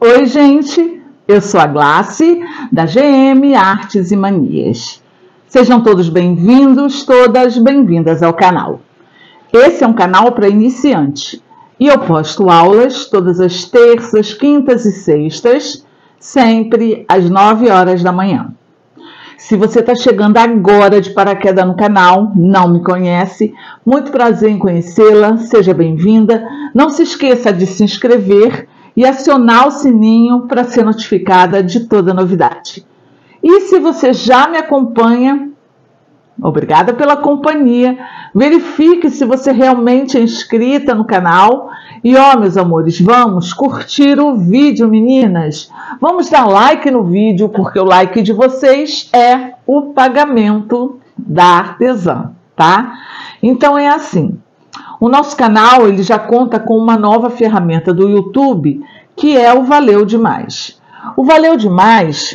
Oi, gente, eu sou a Glace, da GM Artes e Manias. Sejam todos bem-vindos, todas bem-vindas ao canal. Esse é um canal para iniciante e eu posto aulas todas as terças, quintas e sextas, sempre às 9 horas da manhã. Se você está chegando agora de paraquedas no canal, não me conhece, muito prazer em conhecê-la, seja bem-vinda. Não se esqueça de se inscrever e acionar o sininho para ser notificada de toda novidade. E se você já me acompanha, obrigada pela companhia, verifique se você realmente é inscrita no canal. E ó, meus amores, vamos curtir o vídeo, meninas. Vamos dar like no vídeo, porque o like de vocês é o pagamento da artesã, tá? Então é assim. O nosso canal ele já conta com uma nova ferramenta do YouTube, que é o Valeu Demais. O Valeu Demais,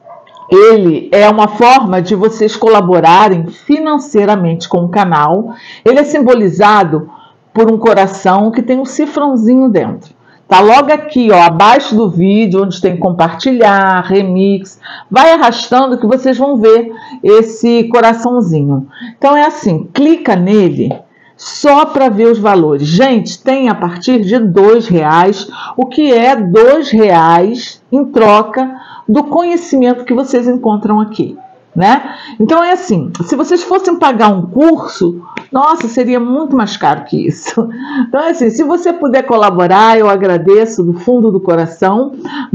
ele é uma forma de vocês colaborarem financeiramente com o canal. Ele é simbolizado por um coração que tem um cifrãozinho dentro. Tá logo aqui, ó, abaixo do vídeo, onde tem compartilhar, remix. Vai arrastando que vocês vão ver esse coraçãozinho. Então é assim, clica nele só para ver os valores. Gente, tem a partir de R$2, o que é R$2 em troca do conhecimento que vocês encontram aqui, né? Então é assim, se vocês fossem pagar um curso, nossa, seria muito mais caro que isso. Então é assim, se você puder colaborar, eu agradeço do fundo do coração,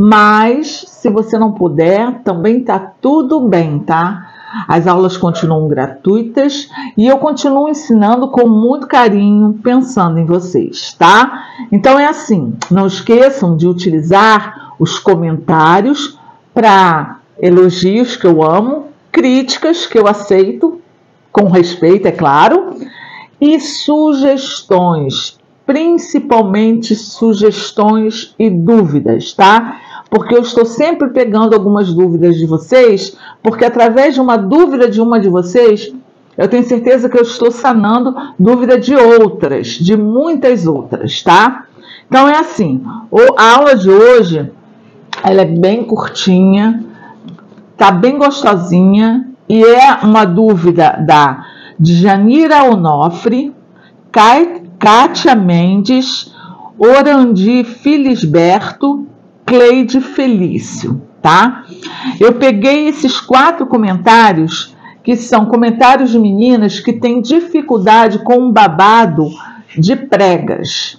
mas se você não puder, também tá tudo bem, tá? As aulas continuam gratuitas e eu continuo ensinando com muito carinho, pensando em vocês, tá? Então é assim, não esqueçam de utilizar os comentários para elogios que eu amo, críticas que eu aceito, com respeito, é claro, e sugestões, principalmente sugestões e dúvidas, tá? Porque eu estou sempre pegando algumas dúvidas de vocês, porque através de uma dúvida de uma de vocês, eu tenho certeza que eu estou sanando dúvida de outras, de muitas outras, tá? Então é assim, a aula de hoje, ela é bem curtinha, tá bem gostosinha, e é uma dúvida da Janira Onofre, Kátia Mendes, Orandi Filisberto, Cleide Felício, tá? Eu peguei esses 4 comentários, que são comentários de meninas que têm dificuldade com um babado de pregas.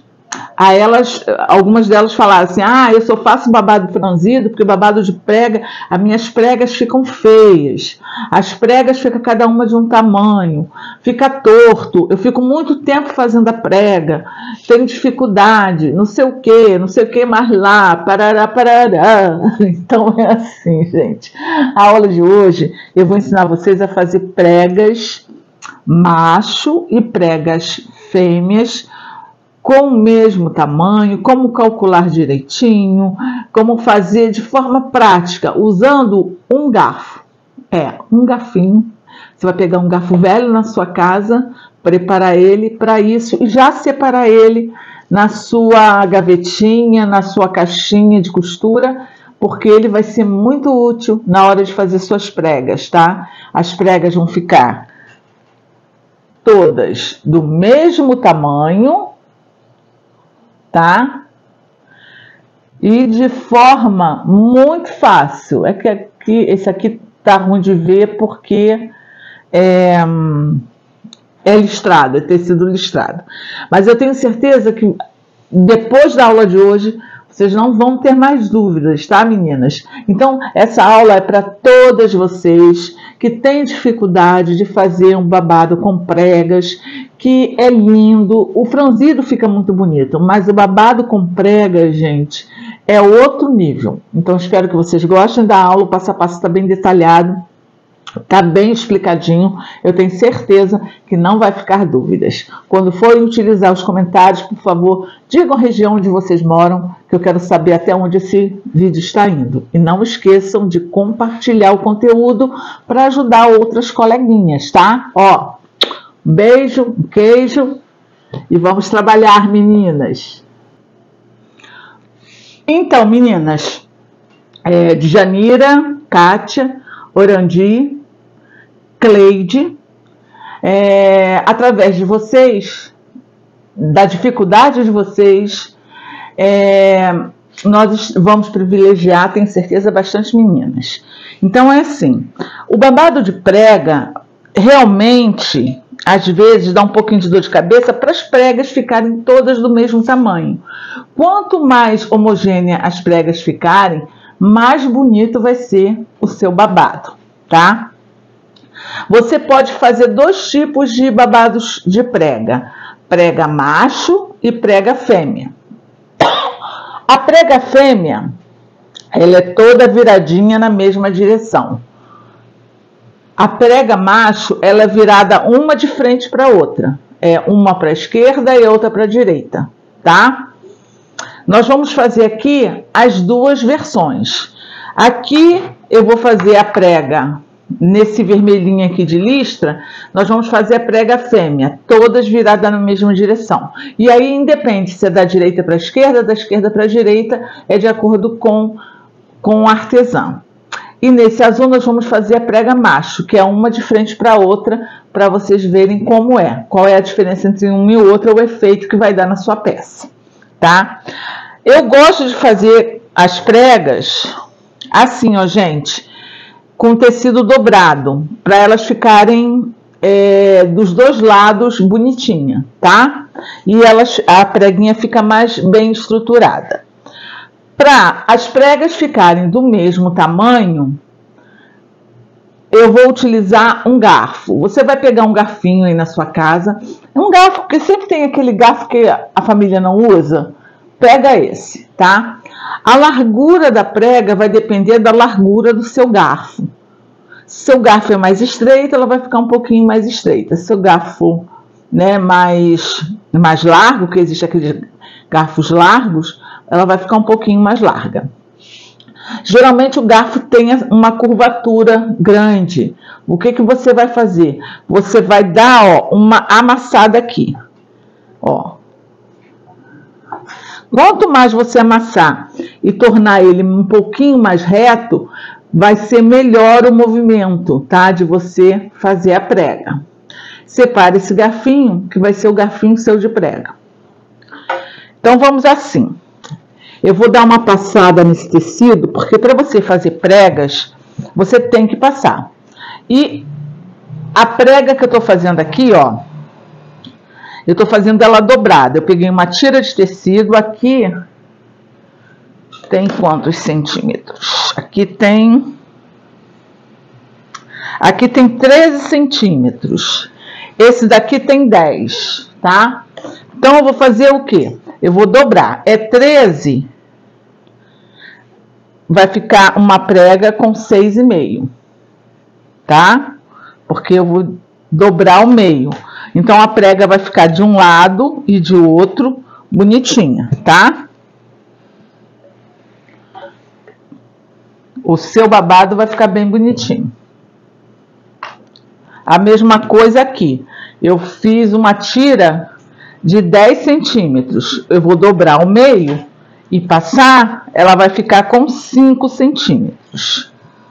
Algumas delas falaram assim, eu só faço babado franzido, porque babado de prega, as minhas pregas ficam feias, as pregas ficam cada uma de um tamanho, fica torto, eu fico muito tempo fazendo a prega, tenho dificuldade, não sei o que mais lá, parará. Então é assim, gente, a aula de hoje eu vou ensinar vocês a fazer pregas macho e pregas fêmeas, com o mesmo tamanho, como calcular direitinho, como fazer de forma prática, usando um garfo. Um garfinho. Você vai pegar um garfo velho na sua casa, preparar ele para isso e já separar ele na sua gavetinha, na sua caixinha de costura, porque ele vai ser muito útil na hora de fazer suas pregas, tá? As pregas vão ficar todas do mesmo tamanho, tá? E de forma muito fácil. É que aqui, esse aqui tá ruim de ver porque é listrado, é tecido listrado. Mas eu tenho certeza que depois da aula de hoje vocês não vão ter mais dúvidas, tá, meninas? Então, essa aula é para todas vocês que têm dificuldade de fazer um babado com pregas, que é lindo. O franzido fica muito bonito, mas o babado com pregas, gente, é outro nível. Então, espero que vocês gostem da aula. O passo a passo está bem detalhado, está bem explicadinho. Eu tenho certeza que não vai ficar dúvidas. Quando forem utilizar os comentários, por favor, digam a região onde vocês moram, que eu quero saber até onde esse vídeo está indo. E não esqueçam de compartilhar o conteúdo para ajudar outras coleguinhas, tá? Ó, beijo, um queijo e vamos trabalhar, meninas. Então, meninas, Djanira, Kátia, Orandi, Cleide, através de vocês, da dificuldade de vocês, nós vamos privilegiar, tenho certeza, bastante meninas. Então é assim, o babado de prega realmente, às vezes, dá um pouquinho de dor de cabeça para as pregas ficarem todas do mesmo tamanho. Quanto mais homogênea as pregas ficarem, mais bonito vai ser o seu babado, tá? Você pode fazer 2 tipos de babados de prega: prega macho e prega fêmea. A prega fêmea, ela é toda viradinha na mesma direção. A prega macho, ela é virada uma de frente para a outra. Uma para a esquerda e outra para a direita, tá? Nós vamos fazer aqui as 2 versões. Aqui eu vou fazer a prega nesse vermelhinho aqui de listra, nós vamos fazer a prega fêmea, todas viradas na mesma direção. E aí independe se é da direita para a esquerda, da esquerda para a direita, é de acordo com o artesão. E nesse azul nós vamos fazer a prega macho, que é uma de frente para a outra, para vocês verem como é. Qual é a diferença entre um e o outro, o efeito que vai dar na sua peça, tá? Eu gosto de fazer as pregas assim, ó, gente, com tecido dobrado, para elas ficarem dos 2 lados bonitinha, tá? E a preguinha fica mais bem estruturada. Para as pregas ficarem do mesmo tamanho, eu vou utilizar um garfo. Você vai pegar um garfinho aí na sua casa, um garfo, porque sempre tem aquele garfo que a família não usa, pega esse, tá? A largura da prega vai depender da largura do seu garfo. Se seu garfo é mais estreito, ela vai ficar um pouquinho mais estreita. Se seu garfo, né, mais largo, que existe aqueles garfos largos, ela vai ficar um pouquinho mais larga. Geralmente o garfo tem uma curvatura grande. O que você vai fazer? Você vai dar, ó, uma amassada aqui, ó. Quanto mais você amassar e tornar ele um pouquinho mais reto, vai ser melhor o movimento, tá? De você fazer a prega. Separe esse garfinho, que vai ser o garfinho seu de prega. Então, vamos assim. Eu vou dar uma passada nesse tecido, porque para você fazer pregas, você tem que passar. E a prega que eu tô fazendo aqui, ó, eu tô fazendo ela dobrada. Eu peguei uma tira de tecido aqui. Tem quantos centímetros? Aqui tem 13 centímetros. Esse daqui tem 10, tá? Então, eu vou fazer o quê? Eu vou dobrar. 13, vai ficar uma prega com 6,5, tá? Porque eu vou dobrar o meio. Então, a prega vai ficar de um lado e de outro bonitinha, tá? O seu babado vai ficar bem bonitinho. A mesma coisa aqui. Eu fiz uma tira de 10 centímetros. Eu vou dobrar o meio e passar, ela vai ficar com 5 centímetros.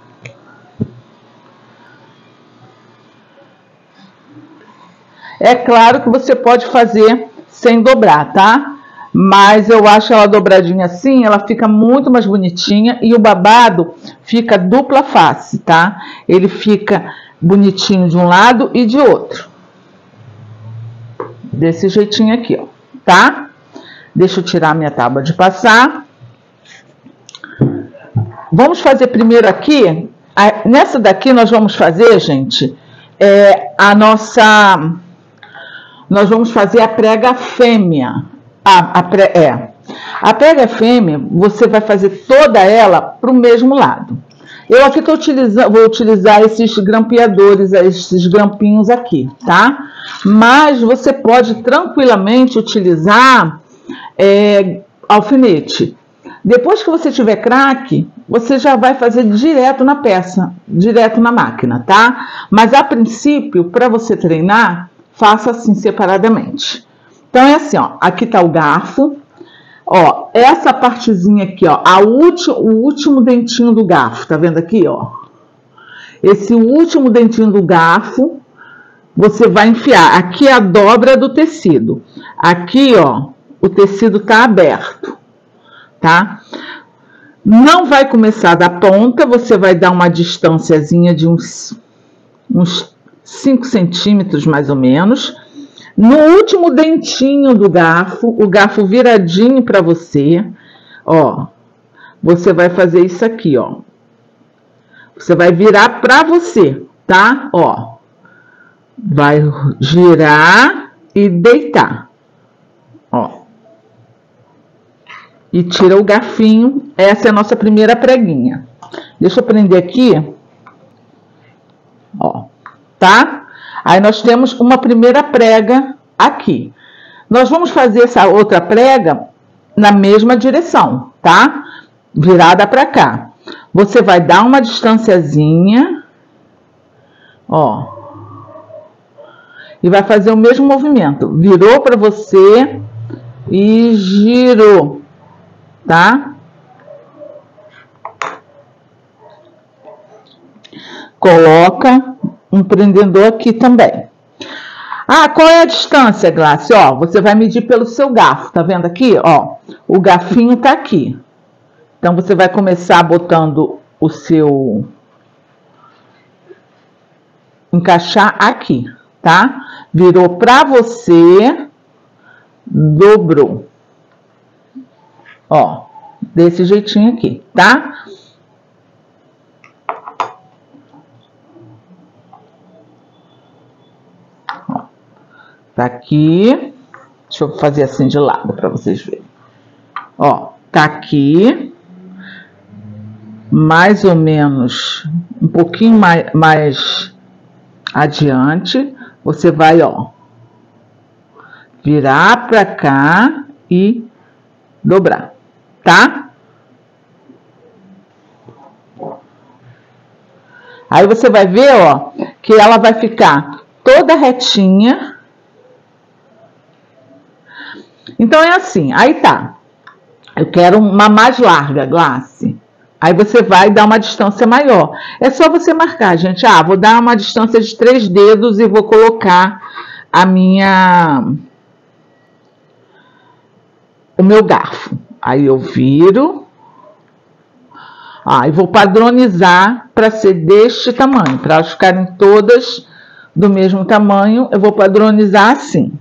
É claro que você pode fazer sem dobrar, tá? Mas eu acho ela dobradinha assim, ela fica muito mais bonitinha e o babado fica dupla face, tá? Ele fica bonitinho de um lado e de outro. Desse jeitinho aqui, ó, tá? Deixa eu tirar minha tábua de passar. Vamos fazer primeiro aqui. Nessa daqui nós vamos fazer, gente, nós vamos fazer a prega fêmea. A prega fêmea, você vai fazer toda ela para o mesmo lado. Eu aqui vou utilizar esses grampeadores, esses grampinhos aqui, tá? Mas você pode tranquilamente utilizar alfinete. Depois que você tiver craque, você já vai fazer direto na peça, direto na máquina, tá? Mas a princípio, para você treinar, faça assim separadamente. Então é assim, ó, aqui tá o garfo, Ó, essa partezinha aqui, ó, o último dentinho do garfo, tá vendo aqui, ó? Esse último dentinho do garfo, você vai enfiar. Aqui é a dobra do tecido. Aqui, ó, o tecido tá aberto, tá? Não vai começar da ponta, você vai dar uma distânciazinha de uns 5 centímetros, mais ou menos. No último dentinho do garfo, o garfo viradinho para você, ó, você vai fazer isso aqui, ó. Você vai virar para você, tá? Ó, vai girar e deitar, ó. E tira o garfinho. Essa é a nossa primeira preguinha. Deixa eu prender aqui, ó, tá? Aí nós temos uma primeira prega aqui. Nós vamos fazer essa outra prega na mesma direção, tá? Virada para cá. Você vai dar uma distanciazinha, ó, e vai fazer o mesmo movimento. Virou para você e girou, tá? Coloca um prendedor aqui também. Ah, qual é a distância, Glácia? Ó, você vai medir pelo seu garfo, tá vendo aqui? Ó, o garfinho tá aqui. Então, você vai começar botando o seu... encaixar aqui, tá? Virou pra você, dobrou. Ó, desse jeitinho aqui, tá? Tá aqui, deixa eu fazer assim de lado para vocês verem. Ó, tá aqui, mais ou menos, um pouquinho mais adiante, você vai, ó, virar para cá e dobrar, tá? Aí você vai ver, ó, que ela vai ficar toda retinha. Então, é assim, aí tá. Eu quero uma mais larga, Glácia. Aí você vai dar uma distância maior. É só você marcar, gente. Ah, vou dar uma distância de 3 dedos e vou colocar o meu garfo. Aí eu viro. Ah, e vou padronizar para ser deste tamanho. Para elas ficarem todas do mesmo tamanho, eu vou padronizar assim.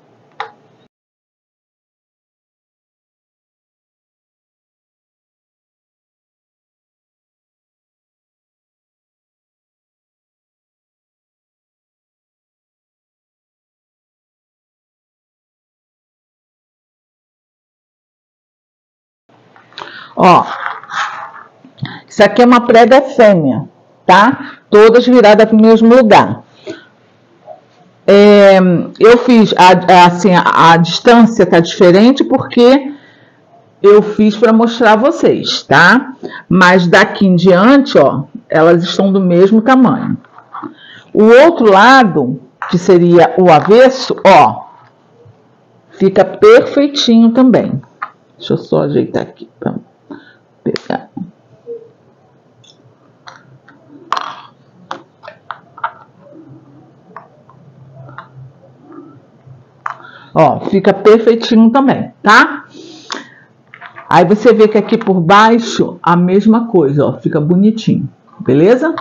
Ó, isso aqui é uma prega fêmea, tá? Todas viradas para o mesmo lugar. Eu fiz, assim, a distância tá diferente porque eu fiz para mostrar a vocês, tá? Mas daqui em diante, ó, elas estão do mesmo tamanho. O outro lado, que seria o avesso, ó, fica perfeitinho também. Deixa eu só ajeitar aqui para pegar. Ó, fica perfeitinho também, tá? Aí você vê que aqui por baixo a mesma coisa, ó, fica bonitinho, beleza?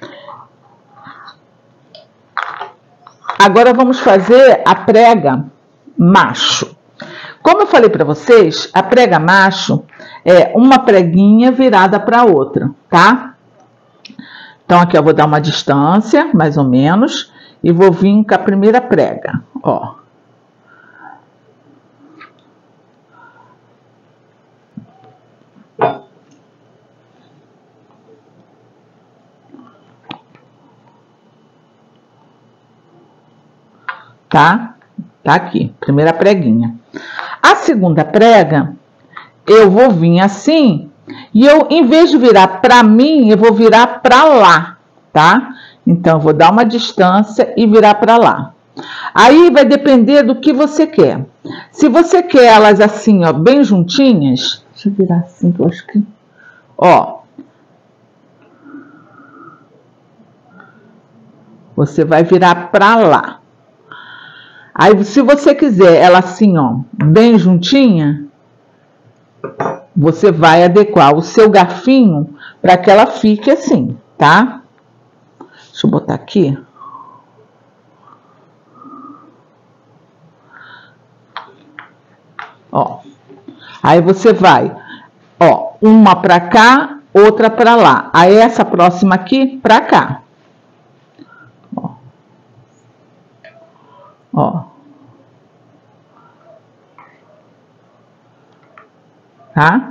Agora vamos fazer a prega macho. Como eu falei para vocês, a prega macho é uma preguinha virada para outra, tá? Então aqui eu vou dar uma distância, mais ou menos, e vou vir com a primeira prega, ó. Tá? Tá aqui, primeira preguinha. A segunda prega, eu vou vir assim, e eu, em vez de virar para mim, eu vou virar para lá, tá? Então, eu vou dar uma distância e virar para lá. Aí vai depender do que você quer. Se você quer elas assim, ó, bem juntinhas, deixa eu virar assim que eu acho que, ó, você vai virar para lá. Aí, se você quiser ela assim, ó, bem juntinha, você vai adequar o seu garfinho para que ela fique assim, tá? Deixa eu botar aqui. Ó. Aí você vai, ó, uma para cá, outra para lá. Aí essa próxima aqui para cá. Ó. Ó. Tá?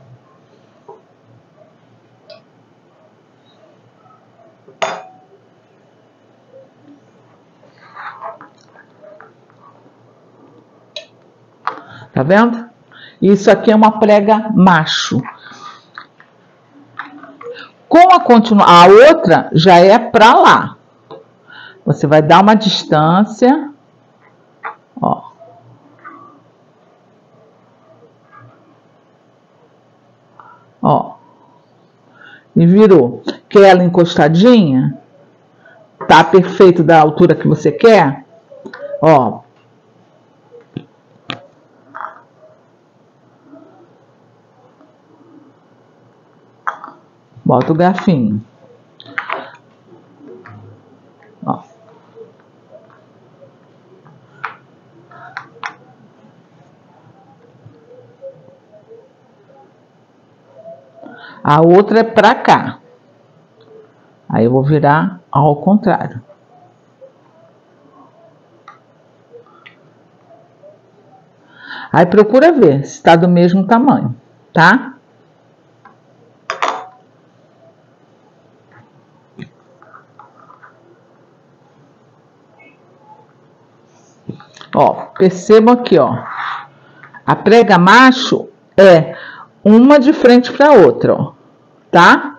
Tá vendo? Isso aqui é uma prega macho. Com a outra já é para lá. Você vai dar uma distância, ó. Ó. E virou. Quer ela encostadinha? Tá perfeito da altura que você quer? Ó. Bota o garfinho. Ó. A outra é pra cá. Aí eu vou virar ao contrário. Aí procura ver se tá do mesmo tamanho, tá? Ó, percebam aqui, ó. A prega macho é uma de frente para outra, ó, tá?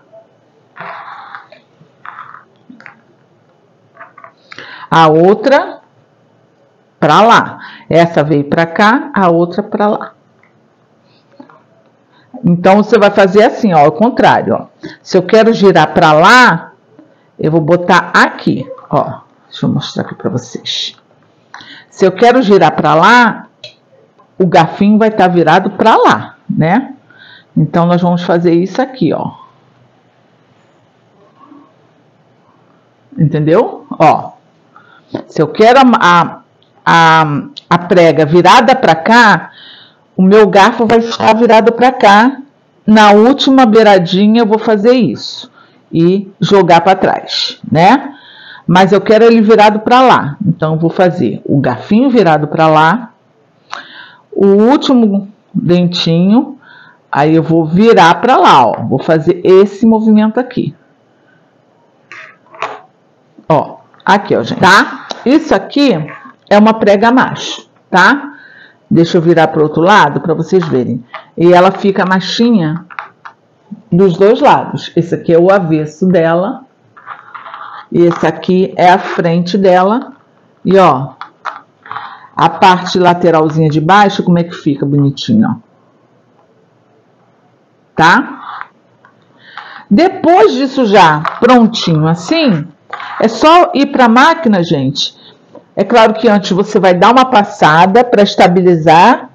A outra para lá. Essa veio para cá, a outra para lá. Então você vai fazer assim, ó, ao contrário, ó. Se eu quero girar para lá, eu vou botar aqui, ó. Deixa eu mostrar aqui para vocês. Se eu quero girar para lá, o garfinho vai estar virado para lá, né? Então nós vamos fazer isso aqui, ó. Entendeu? Ó. Se eu quero a prega virada para cá, o meu garfo vai estar virado para cá. Na última beiradinha eu vou fazer isso e jogar para trás, né? Mas eu quero ele virado para lá. Então eu vou fazer o garfinho virado para lá, o último dentinho, aí eu vou virar para lá, ó. Vou fazer esse movimento aqui. Ó, aqui, ó, gente, tá? Isso aqui é uma prega macho, tá? Deixa eu virar para o outro lado para vocês verem. E ela fica machinha dos dois lados. Esse aqui é o avesso dela. E esse aqui é a frente dela. E, ó, a parte lateralzinha de baixo, como é que fica bonitinho, ó. Tá? Depois disso já prontinho assim, é só ir para a máquina, gente. É claro que antes você vai dar uma passada para estabilizar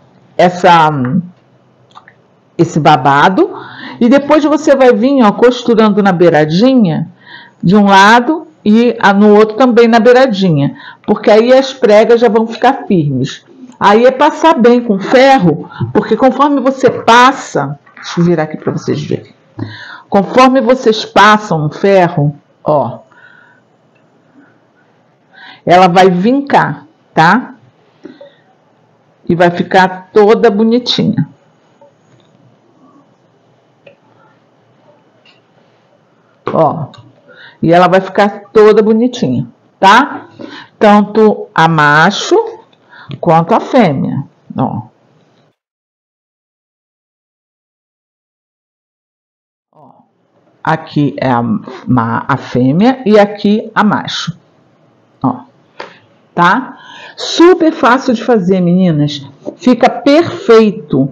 esse babado. E depois você vai vir, ó, costurando na beiradinha de um lado e no outro também na beiradinha. Porque aí as pregas já vão ficar firmes. Aí é passar bem com ferro, porque conforme você passa... Deixa eu virar aqui para vocês verem. Conforme vocês passam no ferro, ó, ela vai vincar, tá? E vai ficar toda bonitinha. Ó, e ela vai ficar toda bonitinha, tá? Tanto a macho quanto a fêmea, ó. Aqui é a fêmea e aqui a macho, ó. tá? Super fácil de fazer, meninas. Fica perfeito.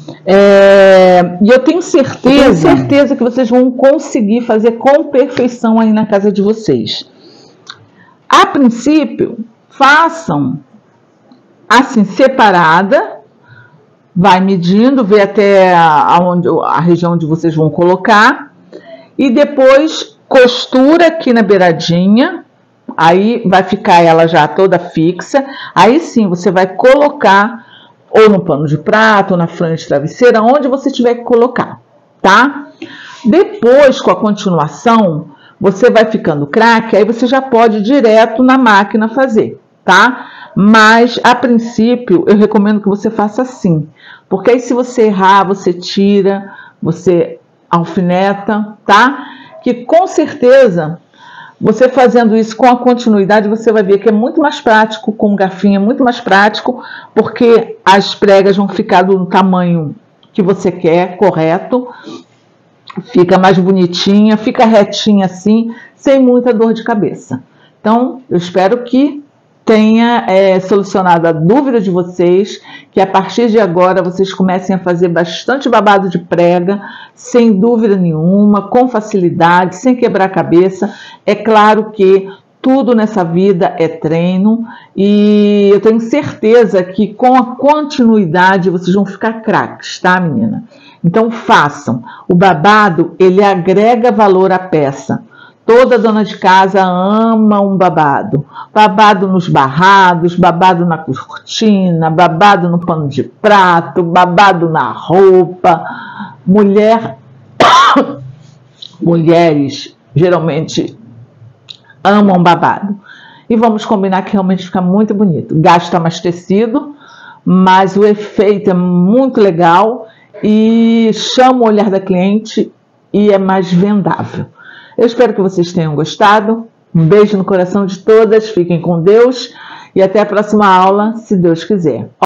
E eu tenho certeza que vocês vão conseguir fazer com perfeição aí na casa de vocês. A princípio, façam assim, separada. Vai medindo, vê até a região onde vocês vão colocar. E depois costura aqui na beiradinha. Aí vai ficar ela já toda fixa. Aí sim, você vai colocar ou no pano de prato, ou na frente travesseira, onde você tiver que colocar, tá? Depois, com a continuação, você vai ficando craque, aí você já pode ir direto na máquina fazer, tá? Mas, a princípio, eu recomendo que você faça assim. Porque aí, se você errar, você tira, você alfineta, tá? Que com certeza, você fazendo isso com a continuidade, você vai ver que é muito mais prático, com garfinho é muito mais prático, porque as pregas vão ficar do tamanho que você quer, correto. Fica mais bonitinha, fica retinha assim, sem muita dor de cabeça. Então, eu espero que tenha solucionado a dúvida de vocês, que a partir de agora vocês comecem a fazer bastante babado de prega, sem dúvida nenhuma, com facilidade, sem quebrar a cabeça. É claro que tudo nessa vida é treino e eu tenho certeza que com a continuidade vocês vão ficar craques, tá, menina? Então façam. O babado, ele agrega valor à peça. Toda dona de casa ama um babado. Babado nos barrados, babado na cortina, babado no pano de prato, babado na roupa. Mulheres geralmente amam babado. E vamos combinar que realmente fica muito bonito. Gasta mais tecido, mas o efeito é muito legal e chama o olhar da cliente e é mais vendável. Eu espero que vocês tenham gostado. Um beijo no coração de todas, fiquem com Deus e até a próxima aula, se Deus quiser.